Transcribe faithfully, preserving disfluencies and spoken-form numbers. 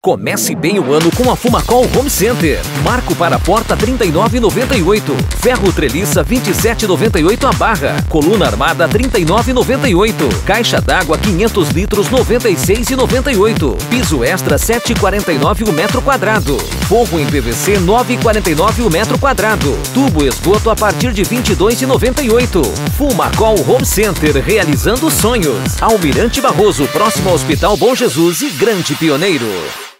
Comece bem o ano com a Fumacol Home Center. Marco para a porta trinta e nove reais e noventa e oito centavos. Ferro treliça vinte e sete reais e noventa e oito centavos a barra. Coluna armada trinta e nove reais e noventa e oito centavos. Caixa d'água quinhentos litros noventa e seis reais e noventa e oito centavos. Piso extra sete reais e quarenta e nove centavos o metro quadrado. Forro em P V C nove reais e quarenta e nove centavos o metro quadrado. Tubo esgoto a partir de vinte e dois reais e noventa e oito centavos. Fumacol Home Center, realizando sonhos. Almirante Barroso, próximo ao Hospital Bom Jesus e Grande Pioneiro.